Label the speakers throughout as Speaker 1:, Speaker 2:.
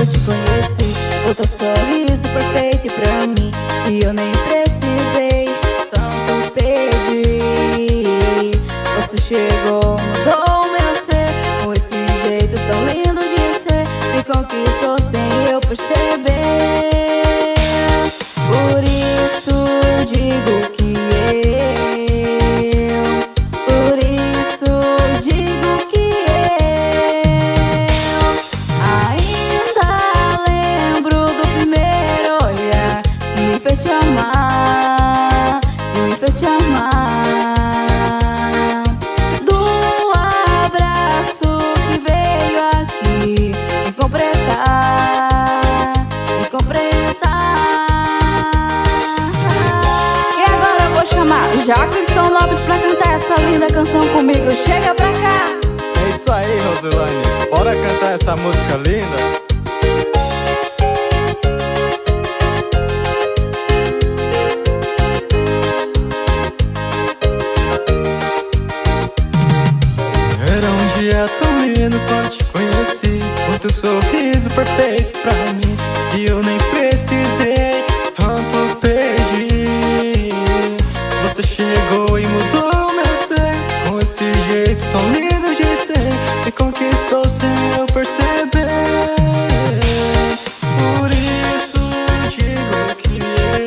Speaker 1: eu te conheci, o teu sorriso perfeito pra mim, e eu nem precisei tanto pedir. Você chegou, mudou meu ser, com esse jeito tão lindo de ser, me conquistou sem eu perceber. Por isso digo que por isso digo que ainda lembro do primeiro olhar que me fez te amar, que me fez te amar. Do abraço que veio aqui me completar, me completar. E agora eu vou chamar Jackson Lopes pra cantar essa linda canção comigo. Chega pra cá!
Speaker 2: É isso aí, Rosilane, bora cantar essa música linda. Era um dia tão lindo quando te conheci, com teu sorriso perfeito pra mim, e eu nem precisei tanto pedir. Você chegou e mudou meu ser, com esse jeito tão lindo de ser, me conquistou sem eu perceber. Por isso digo que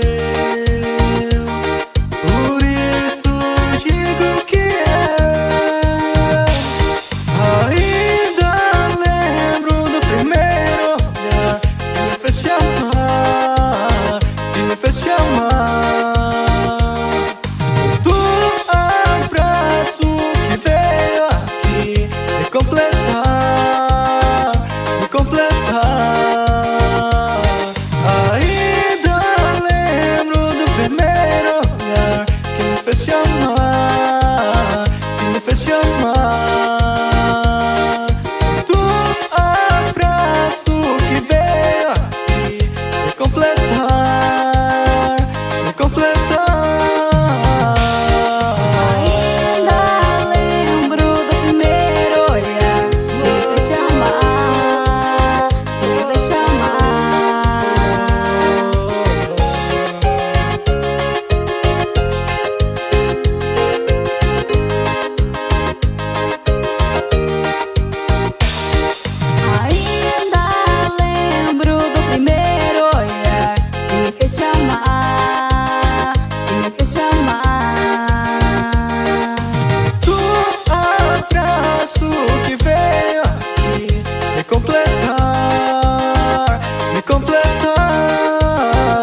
Speaker 2: por isso digo que ainda lembro do primeiro olhar que me fez te amar, que me fez te amar. Do abraço que veio aqui me completar, me completar. Ainda lembro do primeiro olhar que me fez te amar, que me fez te amar. Do abraço que veio aqui me completar, me completar.
Speaker 1: Ainda lembro do primeiro olhar que me fez te amar, que me fez te Ainda lembro do primeiro olhar que me fez te amar, que me fez te amar.
Speaker 2: Do abraço que veio aqui me completar, me completar.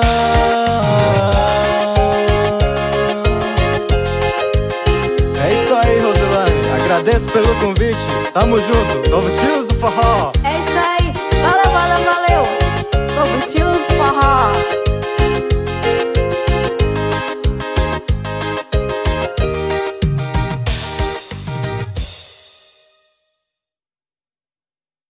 Speaker 2: É isso aí, Rosilane, agradeço pelo convite, tamo junto, novos estilos do forró.